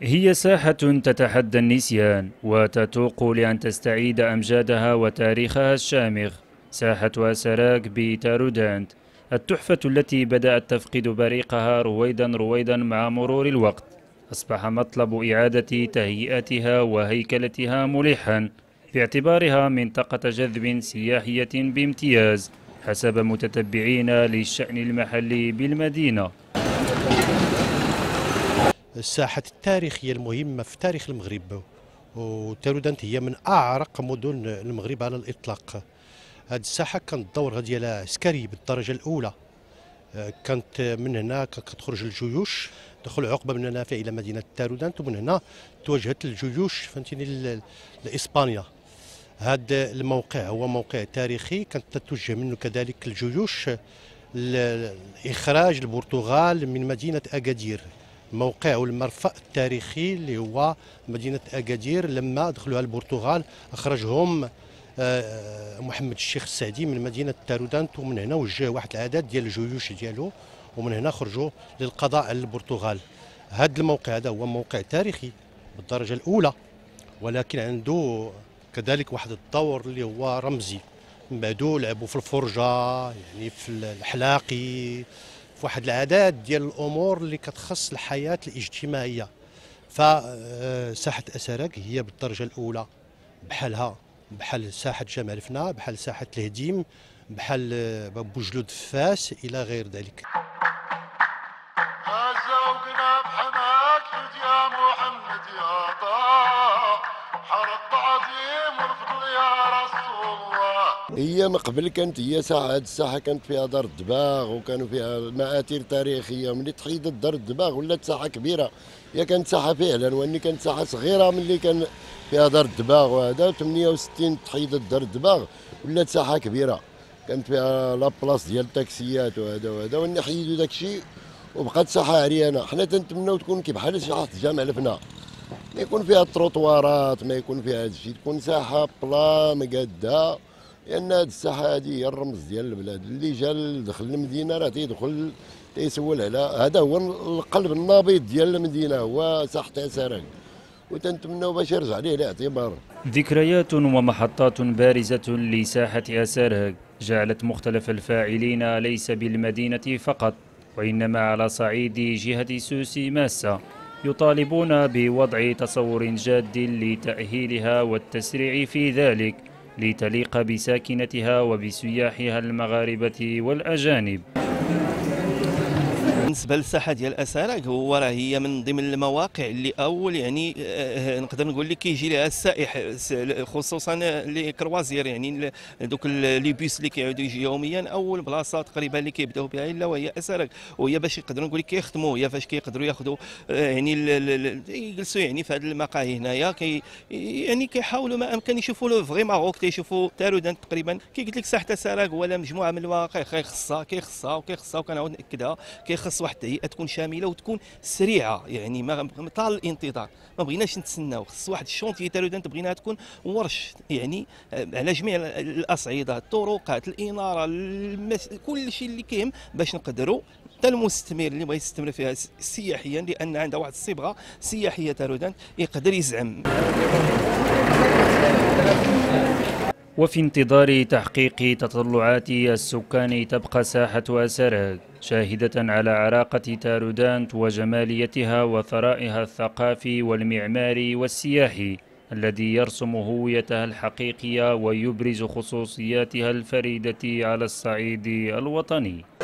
هي ساحة تتحدى النسيان وتتوق لأن تستعيد أمجادها وتاريخها الشامخ. ساحة أسراك بتارودانت، التحفة التي بدأت تفقد بريقها رويدا مع مرور الوقت، أصبح مطلب إعادة تهيئتها وهيكلتها ملحا باعتبارها منطقة جذب سياحية بامتياز حسب متتبعين للشأن المحلي بالمدينة. الساحة التاريخية المهمة في تاريخ المغرب، وتارودانت هي من أعرق مدن المغرب على الإطلاق. هذه الساحة كانت دورها ديالها عسكري بالدرجة الأولى. كانت من هنا كتخرج الجيوش، دخل عقبة من هنا إلى مدينة تارودانت، ومن هنا توجهت الجيوش فهمتيني لإسبانيا. هذا الموقع هو موقع تاريخي، كانت تتوجه منه كذلك الجيوش لإخراج البرتغال من مدينة أكادير. موقع المرفأ التاريخي اللي هو مدينة أكادير، لما دخلوها البرتغال أخرجهم محمد الشيخ السعدي من مدينة تارودانت، ومن هنا وجه واحد العدد ديال الجيوش ديالو، ومن هنا خرجوا للقضاء على البرتغال. هذا الموقع هذا هو موقع تاريخي بالدرجة الأولى، ولكن عنده كذلك واحد الدور اللي هو رمزي. من بعدو لعبوا في الفرجة، يعني في الحلاقي، في واحد العدد ديال الامور اللي كتخص الحياه الاجتماعيه. فساحه اسراك هي بالدرجه الاولى، بحال ساحه جمال فنا، بحال ساحه الهديم، بحال بوجلود فاس الى غير ذلك. هي من قبل كانت هي ساحة، هذه الساحة كانت فيها دار الدباغ وكانوا فيها مآثر تاريخية. ملي تحيدت دار الدباغ ولات ساحة كبيرة. هي كانت ساحة فعلا، واني كانت ساحة صغيرة ملي كان فيها دار الدباغ، وهذا 68 تحيدت دار الدباغ ولات ساحة كبيرة. كانت فيها لابلاص ديال التاكسيات وهذا واني حيدوا داك الشيء وبقات ساحة عريانة. حنا تنتمناو تكون كي بحال ساحة جامع الفنا، ما يكون فيها التروطوارات، ما يكون فيها هذا الشيء، تكون ساحة بلا مقادة. لأن هذه الساحة هذه هي الرمز ديال البلاد. اللي جا دخل المدينة راه تيدخل تيسول على هذا، هو القلب النابض ديال المدينة، هو ساحة أسراك، وتنتمناو باش يرجع ليه الاعتبار. ذكريات ومحطات بارزة لساحة أسراك جعلت مختلف الفاعلين ليس بالمدينة فقط، وإنما على صعيد جهة سوسي ماسة يطالبون بوضع تصور جاد لتأهيلها والتسريع في ذلك لتليق بساكنتها وبسياحها المغاربة والأجانب. بالنسبه للساحه ديال اسراك، هو راه هي من ضمن المواقع اللي اول يعني نقدر نقول لك كيجي لها السائح، خصوصا لي كروازير، يعني دوك لي بيس اللي كيعودوا يجي يوميا. اول بلاصه تقريبا اللي كيبداو بها الا وهي اسراك، وهي باش يقدروا نقول لك كيخدموا، هي فاش كيقدروا ياخذوا يعني يجلسوا يعني في هذه المقاهي هنايا، يعني كيحاولوا ما امكن يشوفوا لو فغي ماروك، تيشوفوا تارودانت. تقريبا كي قلت لك ساحه اسراك ولا مجموعه من المواقع كيخصها وكنعاود ناكدها، كيخص واحد التهيئه تكون شامله وتكون سريعه، يعني ما طال الانتظار ما بغيناش نتسناو. خص واحد الشونتي تارودانت بغيناها تكون ورش، يعني على جميع الاصعده، الطرقات، الاناره، كل شيء اللي كاين باش نقدروا حتى المستثمر اللي بغى يستثمر فيها سياحيا، لان عندها واحد الصبغه سياحيه تارودانت، يقدر يزعم. وفي انتظار تحقيق تطلعات السكان تبقى ساحة أسراك شاهدة على عراقة تارودانت وجماليتها وثرائها الثقافي والمعماري والسياحي الذي يرسم هويتها الحقيقية ويبرز خصوصياتها الفريدة على الصعيد الوطني.